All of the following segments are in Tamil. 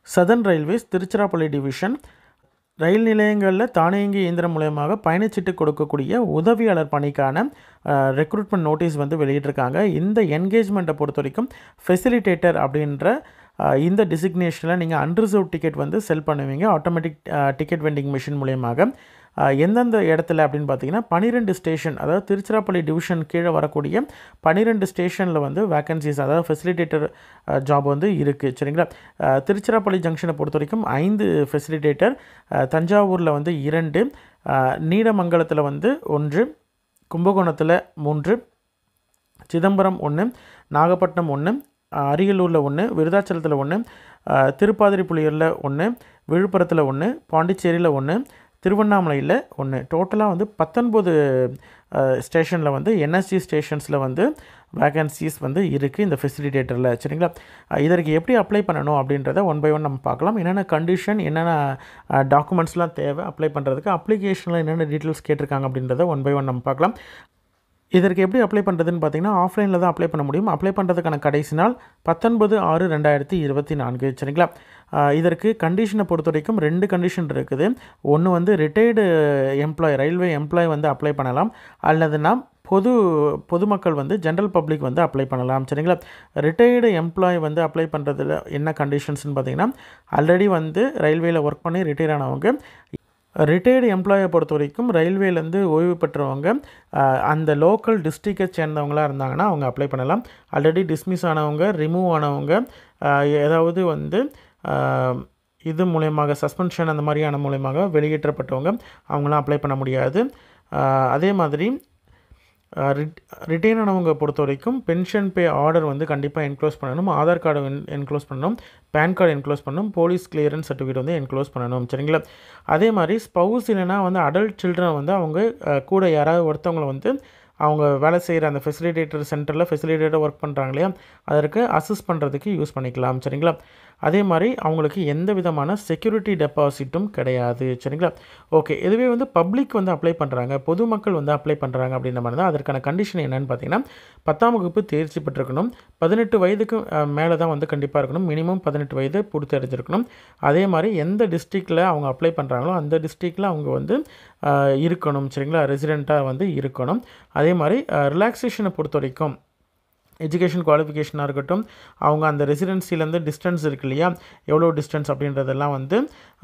Southern railways Tiruchirappalli division rail நிலையங்களில் தானியங்கி இயந்திரம் மூலமாக பயணச்சீட்டு கொடுக்கக்கூடிய உதவியாளர் பணிக்கான ரெக்ரூட்மெண்ட் நோட்டீஸ் வந்து வெளியிட்டிருக்காங்க. இந்த என்கேஜ்மெண்ட்டை பொறுத்த வரைக்கும் ஃபெசிலிட்டேட்டர் அப்படின்ற இந்த டிசிக்னேஷனில் நீங்கள் அன்ரிசர்வ் டிக்கெட் வந்து செல் பண்ணுவீங்க ஆட்டோமேட்டிக் டிக்கெட் வெண்டிங் மிஷின் மூலயமாக. எந்தெந்த இடத்துல அப்படின்னு பார்த்தீங்கன்னா 12 ஸ்டேஷன், அதாவது திருச்சிராப்பள்ளி டிவிஷன் கீழே வரக்கூடிய 12 ஸ்டேஷனில் வந்து வேக்கன்சிஸ், அதாவது ஃபெசிலிட்டேட்டர் ஜாப் வந்து இருக்குது. சரிங்களா? திருச்சிராப்பள்ளி ஜங்ஷனை பொறுத்த வரைக்கும் 5 ஃபெசிலிட்டேட்டர், தஞ்சாவூரில் வந்து 2, நீடமங்கலத்தில் வந்து 1, கும்பகோணத்தில் 3, சிதம்பரம் 1, நாகப்பட்டினம் 1, அரியலூரில் 1, விருதாச்சலத்தில் 1, திருப்பாதிரிப்புலியூரில் 1, விழுப்புரத்தில் 1, பாண்டிச்சேரியில் 1, திருவண்ணாமலையில் 1. டோட்டலாக வந்து 19 ஸ்டேஷனில் வந்து என்எஸ்சி ஸ்டேஷன்ஸில் வந்து வேகன்சிஸ் வந்து இருக்குது இந்த ஃபெசிலிட்டேட்டரில். சரிங்களா? இதற்கு எப்படி அப்ளை பண்ணணும் அப்படின்றத ஒன் பை ஒன் நம்ம பார்க்கலாம். என்னென்ன கண்டிஷன், என்னென்ன டாக்குமெண்ட்ஸ்லாம் தேவை அப்ளை பண்ணுறதுக்கு, அப்ளிகேஷனில் என்னென்ன டீட்டெயில்ஸ் கேட்டிருக்காங்க அப்படின்றத ஒன் பை ஒன் நம்ம பார்க்கலாம். இதற்கு எப்படி அப்ளை பண்ணுறதுன்னு பார்த்தீங்கன்னா ஆஃப்லைனில் தான் அப்ளை பண்ண முடியும். அப்ளை பண்ணுறதுக்கான கடைசி நாள் 19/6/2024. சரிங்களா? இதற்கு கண்டிஷனை பொறுத்த வரைக்கும் 2 கண்டிஷன் இருக்குது. ஒன்று வந்து ரிட்டையர்டு எம்ப்ளாய், ரயில்வே எம்ப்ளாய் வந்து அப்ளை பண்ணலாம், அல்லதுனா பொதுமக்கள் வந்து ஜென்ரல் பப்ளிக் வந்து அப்ளை பண்ணலாம். சரிங்களா? ரிட்டையர்டு எம்ப்ளாய் வந்து அப்ளை பண்ணுறதுல என்ன கண்டிஷன்ஸ்னு பார்த்தீங்கன்னா, ஆல்ரெடி வந்து ரயில்வேயில் ஒர்க் பண்ணி ரிட்டையர் ஆனவங்க, ரிட்டையர்டு எம்ப்ளாயை பொறுத்த வரைக்கும் ரயில்வேலேருந்து ஓய்வு பெற்றவங்க, அந்த லோக்கல் டிஸ்ட்ரிக்டை சேர்ந்தவங்களாக இருந்தாங்கன்னா அவங்க அப்ளை பண்ணலாம். ஆல்ரெடி டிஸ்மிஸ் ஆனவங்க, ரிமூவ் ஆனவங்க, ஏதாவது வந்து இது மூலயமாக சஸ்பென்ஷன் அந்த மாதிரியான மூலயமாக வெளியேற்றப்பட்டவங்க அவங்களாம் அப்ளை பண்ண முடியாது. அதே மாதிரி ரிட்டைன் ஆனவங்க பொறுத்த வரைக்கும் பென்ஷன் பே ஆர்டர் வந்து கண்டிப்பாக என்க்ளோஸ் பண்ணணும், ஆதார் கார்டு என்க்ளோஸ் பண்ணணும், பேன் கார்டு என்க்ளோஸ் பண்ணணும், போலீஸ் கிளியரன்ஸ் சர்டிஃபிகேட் வந்து என்க்ளோஸ் பண்ணணும். சரிங்களா? அதே மாதிரி ஸ்பவுஸ் இல்லைனா வந்து அடல்ட் சில்ட்ரன் வந்து அவங்க கூட யாராவது ஒருத்தவங்களை வந்து அவங்க வேலை செய்கிற அந்த ஃபெசிலிட்டேட்டர் சென்டரில் ஃபெசிலிட்டேட்டர் ஒர்க் பண்ணுறாங்க இல்லையா, அதற்கு அசிஸ்ட் பண்ணுறதுக்கு யூஸ் பண்ணிக்கலாம். சரிங்களா? அதே மாதிரி அவங்களுக்கு எந்த விதமான செக்யூரிட்டி டெபாசிட்டும் கிடையாது. சரிங்களா? ஓகே, இதுவே வந்து பப்ளிக் வந்து அப்ளை பண்ணுறாங்க, பொதுமக்கள் வந்து அப்ளை பண்ணுறாங்க அப்படின்ற மாதிரி தான். அதற்கான கண்டிஷன் என்னென்னு பார்த்தீங்கன்னா 10ஆம் வகுப்பு தேர்ச்சி பெற்றிருக்கணும், 18 வயதுக்கு மேலே தான் வந்து கண்டிப்பாக இருக்கணும், மினிமம் 18 வயது பூர்த்தி அடைஞ்சிருக்கணும். அதே மாதிரி எந்த டிஸ்ட்ரிக்டில் அவங்க அப்ளை பண்ணுறாங்களோ அந்த டிஸ்ட்ரிக்டில் அவங்க வந்து இருக்கணும். சரிங்களா? ரெசிடெண்ட்டாக வந்து இருக்கணும். அதே மாதிரி ரிலாக்ஸேஷனை பொறுத்த வரைக்கும் எஜுகேஷன் குவாலிஃபிகேஷனாக இருக்கட்டும், அவங்க அந்த ரெசிடென்சிலேருந்து டிஸ்டன்ஸ் இருக்கு இல்லையா, எவ்வளோ டிஸ்டன்ஸ் அப்படின்றதெல்லாம் வந்து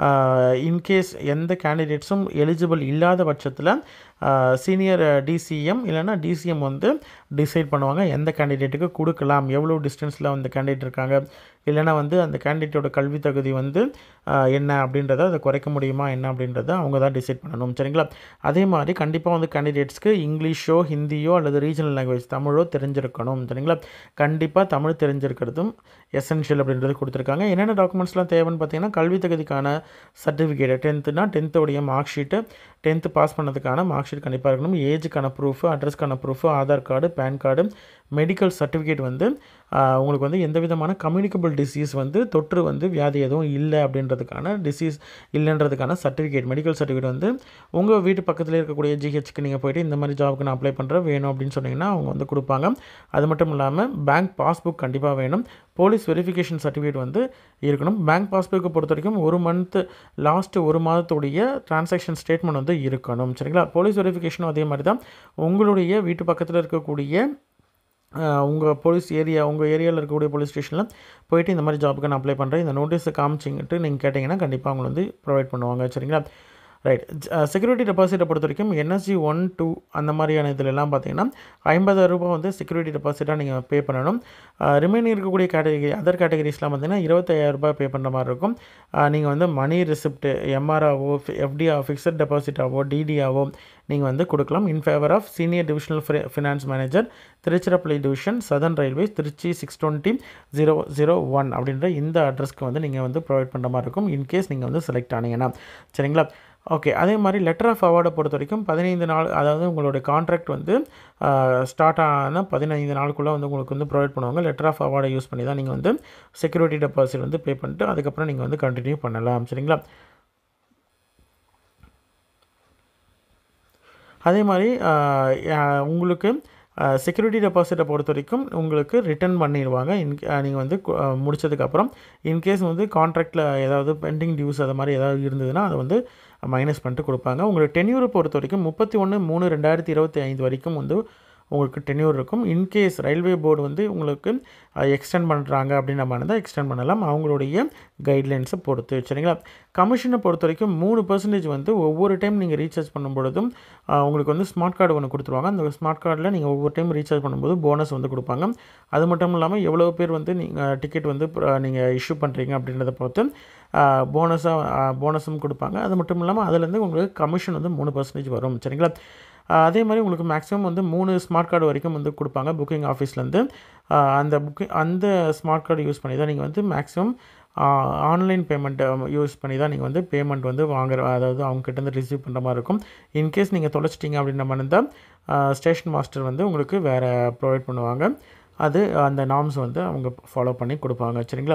இன்கேஸ் எந்த கேண்டிடேட்ஸும் எலிஜிபிள் இல்லாத பட்சத்தில் சீனியர் டிசிஎம் இல்லைனா டிசிஎம் வந்து டிசைட் பண்ணுவாங்க எந்த கேண்டிடேட்டுக்கு கொடுக்கலாம், எவ்வளோ டிஸ்டன்ஸில் அந்த கேண்டிடேட் இருக்காங்க, இல்லைனா வந்து அந்த கேண்டிடேட்டோட கல்வி தகுதி வந்து என்ன அப்படின்றத அதை குறைக்க முடியுமா என்ன அப்படின்றத அவங்க தான் டிசைட் பண்ணணும். சரிங்களா? அதே மாதிரி கண்டிப்பாக வந்து கேண்டிடேட்ஸ்க்கு இங்கிலீஷோ ஹிந்தியோ அல்லது ரீஜனல் லாங்குவேஜ் தமிழோ தெரிஞ்சிருக்கணும். சரிங்களா? கண்டிப்பாக தமிழ் தெரிஞ்சிருக்கிறதும் எசென்ஷியல் அப்படின்றது கொடுத்துருக்காங்க. என்னென்ன டாக்குமெண்ட்ஸ்லாம் தேவைன்னு பார்த்தீங்கன்னா கல்வி தகுதிக்கான சர்டிஃபிகேட், 10th-னா 10th-உடைய மார்க் ஷீட்டு, 10th பாஸ் பண்ணதுக்கான மார்க் ஷீட் கண்டிப்பாக இருக்கணும், ஏஜுக்கான ப்ரூஃபு, அட்ரஸ்க்கான proof, Aadhaar card, PAN card, medical certificate வந்து உங்களுக்கு வந்து எந்த விதமான கம்யூனிகபிள் டிசீஸ் வந்து தொற்று வந்து வியாதி எதுவும் இல்லை அப்படின்றதுக்கான டிசீஸ் இல்லைன்றதுக்கான சர்டிஃபிகேட், மெடிக்கல் சர்டிஃபிகேட் வந்து உங்கள் வீட்டு பக்கத்தில் இருக்கக்கூடிய ஜிஹெச்க்கு நீங்கள் போய்ட்டு இந்த மாதிரி ஜாபுக்கு நான் அப்ளை பண்ணுறேன் வேணும் அப்படின்னு சொன்னீங்கன்னா அவங்க வந்து கொடுப்பாங்க. அது மட்டும் இல்லாமல் பேங்க் பாஸ்புக் கண்டிப்பாக வேணும், போலீஸ் வெரிஃபிகேஷன் சர்டிஃபிகேட் வந்து இருக்கணும். பேங்க் பாஸ்புக்கை பொறுத்த வரைக்கும் 1 மந்த் லாஸ்ட்டு 1 மாதத்துடைய டிரான்சாக்ஷன் ஸ்டேட்மெண்ட் வந்து இருக்கணும். சரிங்களா? போலீஸ் வெரிஃபிகேஷனும் அதே மாதிரி தான், உங்களுடைய வீட்டு பக்கத்தில் இருக்கக்கூடிய உங்கள் போலீஸ் ஏரியா, உங்கள் ஏரியாவில் இருக்கக்கூடிய போலீஸ் ஸ்டேஷனில் போய்ட்டு இந்த மாதிரி ஜாபுக்கு நான் அப்ளை பண்ணுறேன், இந்த நோட்டீஸை காமிச்சிங்கிட்டு நீங்கள் கேட்டிங்கன்னா கண்டிப்பாக அவங்க வந்து ப்ரொவைட் பண்ணுவாங்க. சரிங்களா? ரைட். செக்யூரிட்டி டெபாசிட்டை பொறுத்த வரைக்கும் NSG 1, 2 அந்த மாதிரியான இதிலெல்லாம் பார்த்தீங்கன்னா 50,000 ரூபாய் வந்து செக்யூரிட்டி டெபாசிட்டாக நீங்கள் பே பண்ணணும். ரிமைனிங் இருக்கக்கூடிய கேட்டகரி அதர் கேட்டகரிஸ்லாம் பார்த்தீங்கன்னா 25,000 ரூபாய் பே பண்ணுற மாதிரி இருக்கும். நீங்கள் வந்து மணி ரிசிப்ட்டு, எம்ஆர்ஆவோ, எஃப்டிஆ, ஃபிக்ஸட் டெபாசிட்டாவோ, டிடியாவோ நீங்கள் வந்து கொடுக்கலாம். In favour of senior divisional finance manager, Tiruchirappalli division, southern railways, Trichy 620-001 அப்படின்ற இந்த அட்ரஸ்க்கு வந்து நீங்கள் வந்து ப்ரொவைட் பண்ணுற மாதிரி இருக்கும் இன்கேஸ் நீங்கள் வந்து செலக்ட் ஆனீங்கன்னா. சரிங்களா? ஓகே, அதே மாதிரி லெட்டர் ஆஃப் அவார்டை பொறுத்த வரைக்கும் 15 நாள், அதாவது உங்களுடைய கான்ட்ராக்ட் வந்து ஸ்டார்ட் ஆன 15 நாளுக்குள்ளே வந்து உங்களுக்கு வந்து ப்ரொவைட் பண்ணுவாங்க. லெட்டர் ஆஃப் அவார்டை யூஸ் பண்ணி தான் நீங்கள் வந்து செக்யூரிட்டி டெபாசிட் வந்து பே பண்ணிட்டு அதுக்கப்புறம் நீங்கள் வந்து கண்டினியூ பண்ணலாம். சரிங்களா? அதே மாதிரி உங்களுக்கு செக்யூரிட்டி டெபாசிட்டை பொறுத்த வரைக்கும் உங்களுக்கு ரிட்டர்ன் பண்ணிடுவாங்க. நீங்கள் வந்து முடிச்சதுக்கப்புறம் இன்கேஸ் வந்து கான்ட்ராக்டில் ஏதாவது பெண்டிங் டியூஸ் அது மாதிரி ஏதாவது இருந்ததுன்னா அதை வந்து மைனஸ் பண்ணிட்டு கொடுப்பாங்க. உங்களுக்கு டென்யூரை பொறுத்த வரைக்கும் 31/3/2025 வரைக்கும் வந்து உங்களுக்கு டென்யூர் இருக்கும். இன்கேஸ் ரயில்வே போர்டு வந்து உங்களுக்கு எக்ஸ்டெண்ட் பண்ணுறாங்க அப்படின்ற மாதிரி இருந்தால் எக்ஸ்டெண்ட் பண்ணலாம், அவங்களுடைய கைட்லைன்ஸை பொறுத்து. சரிங்களா? கமிஷனை பொறுத்த வரைக்கும் 3% வந்து ஒவ்வொரு டைம் நீங்கள் ரீசார்ஜ் பண்ணும்பொழுதும் உங்களுக்கு வந்து ஸ்மார்ட் கார்டு ஒன்று கொடுத்துருவாங்க. அந்த ஸ்மார்ட் கார்டில் நீங்கள் ஒவ்வொரு டைம் ரீசார்ஜ் பண்ணும்போது போனஸ் வந்து கொடுப்பாங்க. அது மட்டும் இல்லாமல் எவ்வளோ பேர் வந்து நீங்கள் டிக்கெட் வந்து நீங்கள் இஷ்யூ பண்ணுறீங்க அப்படின்றத பொறுத்து போனஸும் கொடுப்பாங்க. அது மட்டும் இல்லாமல் அதுலேருந்து உங்களுக்கு கமிஷன் வந்து 3% வரும். சரிங்களா? அதே மாதிரி உங்களுக்கு மேக்ஸிமம் வந்து 3 ஸ்மார்ட் கார்டு வரைக்கும் வந்து கொடுப்பாங்க புக்கிங் ஆஃபீஸ்லேருந்து. அந்த ஸ்மார்ட் கார்டு யூஸ் பண்ணி தான் நீங்கள் வந்து மேக்ஸிமம் ஆன்லைன் பேமெண்ட்டை யூஸ் பண்ணி தான் நீங்கள் வந்து பேமெண்ட் வந்து அதாவது அவங்ககிட்டேருந்து ரிசீவ் பண்ணுற மாதிரி இருக்கும். இன்கேஸ் நீங்கள் தொலைச்சிட்டிங்க அப்படின்ற மாதிரி இருந்தால் ஸ்டேஷன் மாஸ்டர் வந்து உங்களுக்கு வேறு ப்ரொவைட் பண்ணுவாங்க. அந்த நார்ம்ஸ் வந்து அவங்க ஃபாலோ பண்ணி கொடுப்பாங்க. சரிங்களா?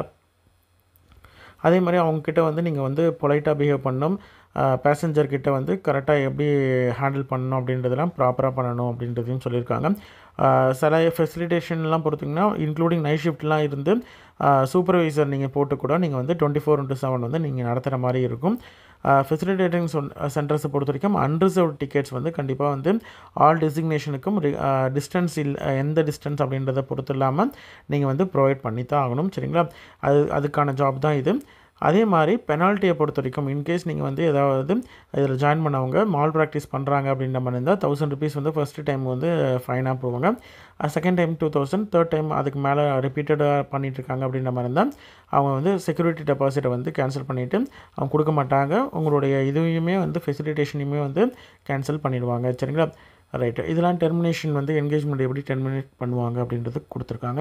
அதே மாதிரி அவங்கக்கிட்ட வந்து நீங்கள் வந்து பொலைட்டாக பிஹேவ் பண்ணணும். பேசஞ்சர்கிட்ட வந்து கரெக்டாக எப்படி ஹேண்டில் பண்ணணும் அப்படின்றதெல்லாம் ப்ராப்பராக பண்ணணும் அப்படின்றதையும் சொல்லியிருக்காங்க. சில ஃபெசிலிட்டேஷன்லாம் பொறுத்திங்கன்னா இன்க்ளூடிங் நைட் ஷிஃப்ட்லாம் இருந்து சூப்பர்வைசர் நீங்கள் போட்டு கூட நீங்கள் வந்து 24/7 வந்து நீங்கள் நடத்துகிற மாதிரி இருக்கும். ஃபெசிலிட்டேட்டிங் சென்டர்ஸை பொறுத்த வரைக்கும் அன்ரிசர்வ்ட் டிக்கெட்ஸ் வந்து கண்டிப்பாக வந்து ஆல் டெசிக்னேஷனுக்கும் டிஸ்டன்ஸ் எந்த டிஸ்டன்ஸ் அப்படின்றத பொறுத்து இல்லாமல் நீங்கள் வந்து ப்ரொவைட் பண்ணி தான் ஆகணும். சரிங்களா? அதுக்கான ஜாப் தான் இது. அதே மாதிரி பெனால்ட்டியை பொறுத்த வரைக்கும் இன்கேஸ் நீங்கள் வந்து ஏதாவது இதில் ஜாயின் பண்ணவங்க மால் ப்ராக்டிஸ் பண்ணுறாங்க அப்படின்ற மாதிரி இருந்தால் 1000 rupees வந்து ஃபஸ்ட்டு டைம் வந்து ஃபைனாக போவாங்க. செகண்ட் டைம் 2000, தேர்ட் டைம் அதுக்கு மேலே ரிப்பீட்டடாக பண்ணிகிட்ருக்காங்க அப்படின்ற மாதிரி இருந்தால் அவங்க வந்து செக்யூரிட்டி டெபாசிட்டை வந்து கேன்சல் பண்ணிவிட்டு அவங்க கொடுக்க மாட்டாங்க. உங்களுடைய இதுவுமே வந்து ஃபெசிலிட்டேஷனையுமே வந்து கேன்சல் பண்ணிடுவாங்க. சரிங்களா? ரைட்டு. இதெல்லாம் டெர்மினேஷன் வந்து என்கேஜ்மெண்ட் எப்படி டெர்மினேட் பண்ணுவாங்க அப்படின்றது கொடுத்துருக்காங்க.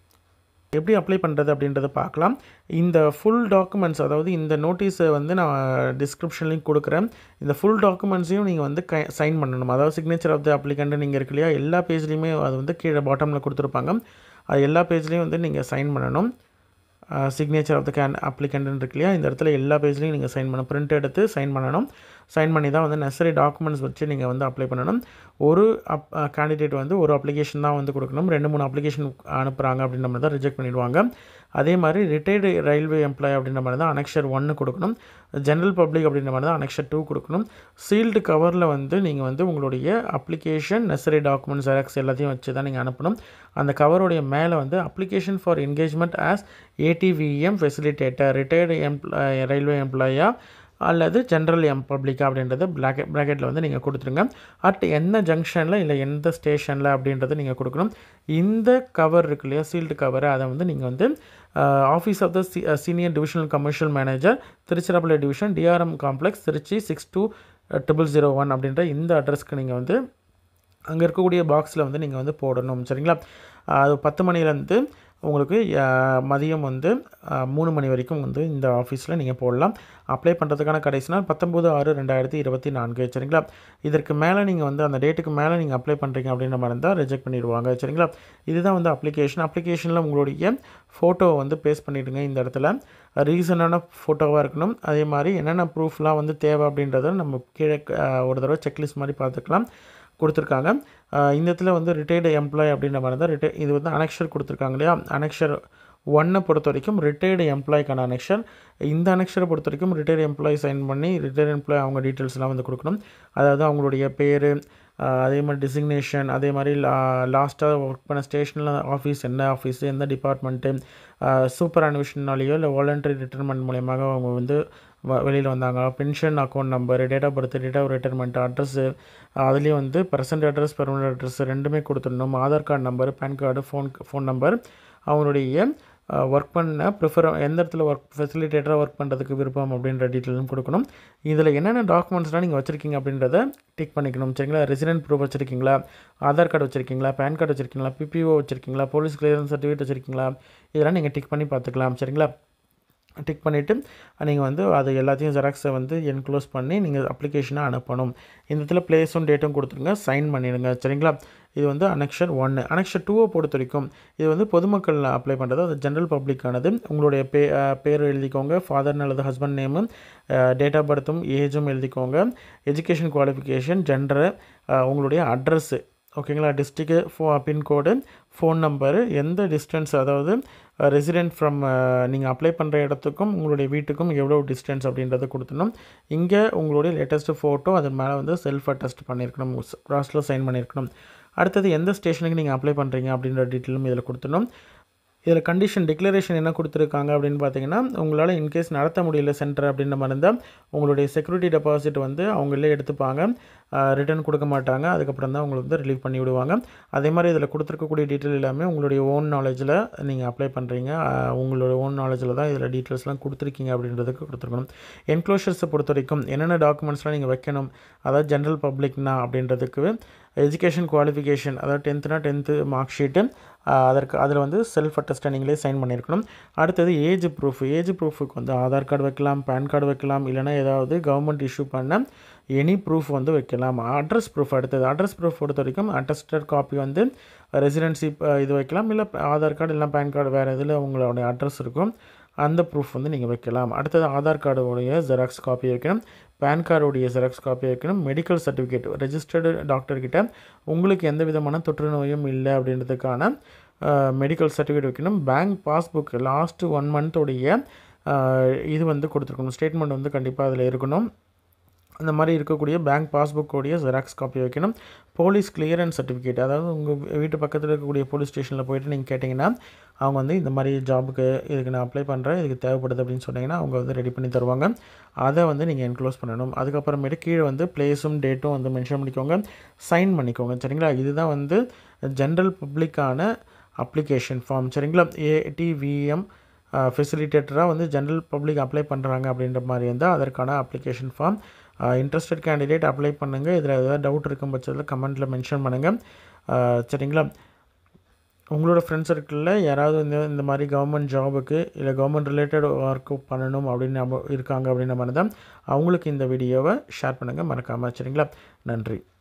எப்படி அப்ளை பண்ணுறது அப்படின்றத பார்க்கலாம். இந்த ஃபுல் டாக்குமெண்ட்ஸ், அதாவது இந்த நோட்டீஸை வந்து நான் டிஸ்கிரிப்ஷன்லேயும் கொடுக்குறேன். இந்த ஃபுல் டாக்குமெண்ட்ஸையும் நீங்கள் வந்து சைன் பண்ணணும். அதாவது சிக்னேச்சர் ஆஃப் த அப்ளிகண்ட் நீங்கள் இருக்கு இல்லையா, எல்லா பேஜ்லேயுமே அது வந்து கீழே பாட்டமில் கொடுத்துருப்பாங்க. அது எல்லா பேஜ்லேயும் வந்து நீங்கள் சைன் பண்ணணும். சிக்னேச்சர் ஆஃப் த அப்ளிகண்ட்னு இருக்கு இல்லையா, இந்த இடத்துல எல்லா பேஜ்லேயும் நீங்கள் சைன் பண்ணணும். பிரிண்ட் எடுத்து சைன் பண்ணணும். சைன் பண்ணி தான் வந்து நெசசரி டாக்குமெண்ட்ஸ் வச்சு நீங்கள் வந்து அப்ளை பண்ணணும். ஒரு கேண்டிடேட் வந்து ஒரு அப்ளிகேஷன் தான் வந்து கொடுக்கணும். 2-3 அப்ளிகேஷன் அனுப்புகிறாங்க அப்படின்ற மாதிரி தான் ரிஜெக்ட் பண்ணிடுவாங்க. அதே மாதிரி ரிட்டையர்டு ரயில்வே எம்ப்ளாய் அப்படின்ற மாதிரி தான் அனெக்ஷர் 1 கொடுக்கணும். ஜென்ரல் பப்ளிக் அப்படின்ற மாதிரி தான் அனெக்ஷர் 2 கொடுக்கணும். சீல்டு கவரில் வந்து நீங்கள் வந்து உங்களுடைய அப்ளிகேஷன் நெசசரி டாக்குமெண்ட்ஸ் ஜெராக்ஸ் எல்லாத்தையும் வச்சு தான் நீங்கள் அனுப்பணும். அந்த கவருடைய மேலே வந்து application for engagement as ATVM facilitator, retired railway எம்ப்ளாயா அல்லது ஜென்ரல் பப்ளிக்கா அப்படின்றத ப்ராக்கெட்டில் வந்து நீங்கள் கொடுத்துருங்க. எந்த ஜங்ஷனில் இல்லை எந்த ஸ்டேஷனில் அப்படின்றத நீங்கள் கொடுக்கணும். இந்த கவர் இருக்கு இல்லையா, சீல்டு கவர், அதை வந்து நீங்கள் வந்து office of the senior divisional commercial manager, Tiruchirappalli division, DRM complex, Trichy 620001 அப்படின்ற இந்த அட்ரஸ்க்கு நீங்கள் வந்து அங்கே இருக்கக்கூடிய பாக்ஸில் வந்து நீங்கள் வந்து போடணும். சரிங்களா? அது 10 மணிலேருந்து உங்களுக்கு மதியம் வந்து 3 மணி வரைக்கும் வந்து இந்த ஆஃபீஸில் நீங்கள் போடலாம். அப்ளை பண்ணுறதுக்கான கடைசி நாள் 19/6/2024. சரிங்களா? இதற்கு மேலே நீங்கள் வந்து அந்த டேட்டுக்கு மேலே நீங்கள் அப்ளை பண்ணுறீங்க அப்படின்ற மாதிரி இருந்தால் ரிஜெக்ட் பண்ணிடுவாங்க. சரிங்களா? இதுதான் வந்து அப்ளிகேஷனில் உங்களுடைய ஃபோட்டோவை வந்து பேஸ்ட் பண்ணிவிடுங்க. இந்த இடத்துல ரீசனான ஃபோட்டோவாக இருக்கணும். அதே மாதிரி என்னென்ன ப்ரூஃப்லாம் வந்து தேவை அப்படின்றத நம்ம கீழே ஒரு தடவை செக்லிஸ்ட் மாதிரி பார்த்துக்கலாம், கொடுத்துருக்காங்க. இந்த இடத்துல வந்து ரிட்டையர்டு எம்ப்ளாய் அப்படின்ற மாதிரி தான் இது வந்து அனெக்ஷர் கொடுத்துருக்காங்க இல்லையா. அனெக்ஷர் 1 பொறுத்த வரைக்கும் ரிட்டையர்டு எம்ப்ளாய்க்கான அனெக்ஷர். இந்த அனெக்ஷரை பொறுத்த வரைக்கும் ரிட்டையர்டு எம்ப்ளாய் சைன் பண்ணி ரிட்டையர்டு எம்ப்ளாய் அவங்க டீட்டெயில்ஸ்லாம் வந்து கொடுக்கணும். அதாவது அவங்களுடைய பேர், அதே மாதிரி டிசிக்னேஷன், அதே மாதிரி லாஸ்ட்டாக ஒர்க் பண்ண ஸ்டேஷனில் ஆஃபீஸ் என்ன ஆஃபீஸு, எந்த டிபார்ட்மெண்ட்டு, சூப்பர் அனிவேஷனாலேயோ இல்லை வாலண்டரி ரிட்டைர்மெண்ட் மூலயமாக அவங்க வந்து வெளியில் வந்தாங்க, pension account number, date of birth, date of retirement, address, அதுலேயும் வந்து ப்ரெசென்ட் அட்ரஸ், பெர்மனெண்ட் அட்ரஸ் ரெண்டுமே கொடுத்துடணும். Aadhaar card number, pan card, phone number, அவங்களுடைய ஒர்க் பண்ண எந்த இடத்துல ஃபெசிலிட்டேட்டராக ஒர்க் பண்ணுறதுக்கு விருப்பம் அப்படின்ற டீட்டெயிலும் கொடுக்கணும். இதில் என்னென்ன டாக்குமெண்ட்ஸ்லாம் நீங்கள் வச்சுருக்கீங்க அப்படின்றத டிக் பண்ணிக்கணும். சரிங்களா? ரெசிடென்ட் ப்ரூஃப் வச்சுருக்கீங்களா, ஆதார் கார்டு வச்சுருக்கீங்களா, பேன் கார்டு வச்சுருக்கீங்களா, பிபிஓ வச்சுருக்கீங்களா, போலீஸ் கிளியரன்ஸ் சர்டிஃபிகேட் வச்சுருக்கீங்களா, இதெல்லாம் நீங்கள் டிக் பண்ணி பார்த்துக்கலாம். சரிங்களா? டிக் பண்ணிவிட்டு நீங்கள் வந்து அது எல்லாத்தையும் ஜெராக்ஸை வந்து என்க்ளோஸ் பண்ணி நீங்கள் அப்ளிகேஷனை அனுப்பணும். இந்த இடத்துல பிளேஸும் டேட்டும் கொடுத்துருங்க, சைன் பண்ணிடுங்க. சரிங்களா? இது வந்து அனெக்ஷர் 1. அனெக்ஷர் 2 பொறுத்த வரைக்கும் இது வந்து பொதுமக்கள் அப்ளை பண்ணுறது, அது ஜென்ரல் பப்ளிக்கானது. உங்களுடைய பேர் எழுதிக்கோங்க, ஃபாதர் அல்லது ஹஸ்பண்ட் நேமு, டேட் ஆஃப் பர்த்தும் ஏஜும் எழுதிக்கோங்க, எஜுகேஷன் குவாலிஃபிகேஷன், ஜெண்டரு, உங்களுடைய அட்ரஸ்ஸு, ஓகேங்களா. டிஸ்ட்ரிக்ட் பின்கோடு, ஃபோன் நம்பரு, எந்த டிஸ்டன்ஸ், அதாவது ரெசிடென்ட் ஃப்ரம் நீங்கள் அப்ளை பண்ணுற இடத்துக்கும் உங்களுடைய வீட்டுக்கும் எவ்வளோ டிஸ்டன்ஸ் அப்படின்றத கொடுத்துடணும். இங்கே உங்களுடைய லேட்டஸ்ட் ஃபோட்டோ அது மேலே வந்து செல்ஃப் அட்டஸ்ட் பண்ணியிருக்கணும், கிராஸில் சைன் பண்ணியிருக்கணும். அடுத்தது எந்த ஸ்டேஷனுக்கு நீங்கள் அப்ளை பண்ணுறீங்க அப்படின்ற டீட்டெயிலும் இதில் கொடுத்துடணும். இதில் கண்டிஷன் டிக்ளரேஷன் என்ன கொடுத்துருக்காங்க அப்படின்னு பார்த்தீங்கன்னா, உங்களால் இன்கேஸ் நடத்த முடியல சென்டர் அப்படின்ற மாதிரி இருந்தால் உங்களுடைய செக்யூரிட்டி டெபாசிட் வந்து அவங்களே எடுத்துப்பாங்க, ரிட்டர்ன் கொடுக்க மாட்டாங்க. அதுக்கப்புறம் தான் உங்களுக்கு வந்து ரிலீவ் பண்ணி விடுவாங்க. அதே மாதிரி இதில் கொடுத்துருக்கக்கூடிய டீட்டெயில் எல்லாமே உங்களுடைய ஓன் நாலேஜில் நீங்கள் அப்ளை பண்ணுறீங்க, உங்களோட ஓன் நாலேஜில் தான் இதில் டீட்டெயில்ஸ்லாம் கொடுத்துருக்கீங்க அப்படின்றதுக்கு கொடுத்துருக்கணும். என்க்ளோஷர்ஸை பொறுத்த வரைக்கும் என்னென்ன டாக்குமெண்ட்ஸ்லாம் நீங்கள் வைக்கணும், அதாவது ஜென்ரல் பப்ளிக்னா அப்படின்றதுக்கு எஜுகேஷன் குவாலிஃபிகேஷன், அதாவது 10th 10th மார்க் ஷீட்டு, அதில் வந்து செல்ஃப் அட்டஸ்ட்டை நீங்களே சைன் பண்ணியிருக்கணும். அடுத்தது ஏஜ் ப்ரூஃபுக்கு வந்து ஆதார் கார்டு வைக்கலாம், பேன் கார்டு வைக்கலாம், இல்லைனா ஏதாவது கவர்மெண்ட் இஷ்யூ பண்ண எனி ப்ரூஃப் வந்து வைக்கலாம். அட்ரஸ் ப்ரூஃப், அடுத்தது அட்ரஸ் ப்ரூஃப் பொறுத்த வரைக்கும் அட்டஸ்டட் காப்பி வந்து ரெசிடென்சி இது வைக்கலாம், இல்லை ஆதார் கார்டு இல்லை பேன் கார்டு வேறு இதில் உங்களோட அட்ரஸ் இருக்கும் அந்த ப்ரூஃப் வந்து நீங்கள் வைக்கலாம். அடுத்தது ஆதார் கார்டுடைய ஜெராக்ஸ் காப்பி வைக்கணும், பேன் கார்டுடைய ஜெராக்ஸ் காப்பி வைக்கணும், மெடிக்கல் சர்டிஃபிகேட் ரெஜிஸ்டர்டு டாக்டர்கிட்ட உங்களுக்கு எந்த விதமான தொற்று நோயும் இல்லை அப்படின்றதுக்கான மெடிக்கல் சர்டிஃபிகேட் வைக்கணும். பேங்க் பாஸ்புக் லாஸ்ட்டு 1 மந்த்தோடைய இது வந்து கொடுத்துருக்கணும், ஸ்டேட்மெண்ட் வந்து கண்டிப்பாக அதில் இருக்கணும். அந்த மாதிரி இருக்கக்கூடிய பேங்க் பாஸ்புக்கோடைய ஜெராக்ஸ் காப்பி வைக்கணும். போலீஸ் கிளியரன்ஸ் சர்டிஃபிகேட், அதாவது உங்கள் வீட்டு பக்கத்தில் இருக்கக்கூடிய போலீஸ் ஸ்டேஷனில் போய்ட்டு நீங்கள் கேட்டிங்கன்னா அவங்க வந்து இந்த மாதிரி ஜாபுக்கு இதுக்கு நான் அப்ளை பண்ணுறேன், இதுக்கு தேவைப்படுது அப்படின்னு சொன்னிங்கன்னா அவங்க வந்து ரெடி பண்ணி தருவாங்க. அதை வந்து நீங்கள் என்க்ளோஸ் பண்ணணும். அதுக்கப்புறமேட்டு கீழே வந்து ப்ளேஸும் டேட்டும் வந்து மென்ஷன் பண்ணிக்கோங்க, சைன் பண்ணிக்கோங்க. சரிங்களா. இதுதான் வந்து ஜென்ரல் பப்ளிக்கான அப்ளிகேஷன் ஃபார்ம். சரிங்களா. ATVM ஃபெசிலிட்டேட்டராக வந்து ஜென்ரல் பப்ளிக் அப்ளை பண்ணுறாங்க அப்படின்ற மாதிரி இருந்தால் அதற்கான application form. Interested candidate apply பண்ணுங்கள். இதில் ஏதாவது டவுட் இருக்கும் பட்சத்தில் கமெண்ட்டில் மென்ஷன் பண்ணுங்கள். சரிங்களா. உங்களோட ஃப்ரெண்ட்ஸ் சர்க்கிளில் யாராவது இந்த மாதிரி கவர்மெண்ட் ஜாபுக்கு இல்லை கவர்மெண்ட் ரிலேட்டட் ஒர்க்கு பண்ணணும் அப்படின்னு இருக்காங்க அப்படின்ற மாதிரி தான் அவங்களுக்கு இந்த வீடியோவை ஷேர் பண்ணுங்கள் மறக்காமல். சரிங்களா. நன்றி.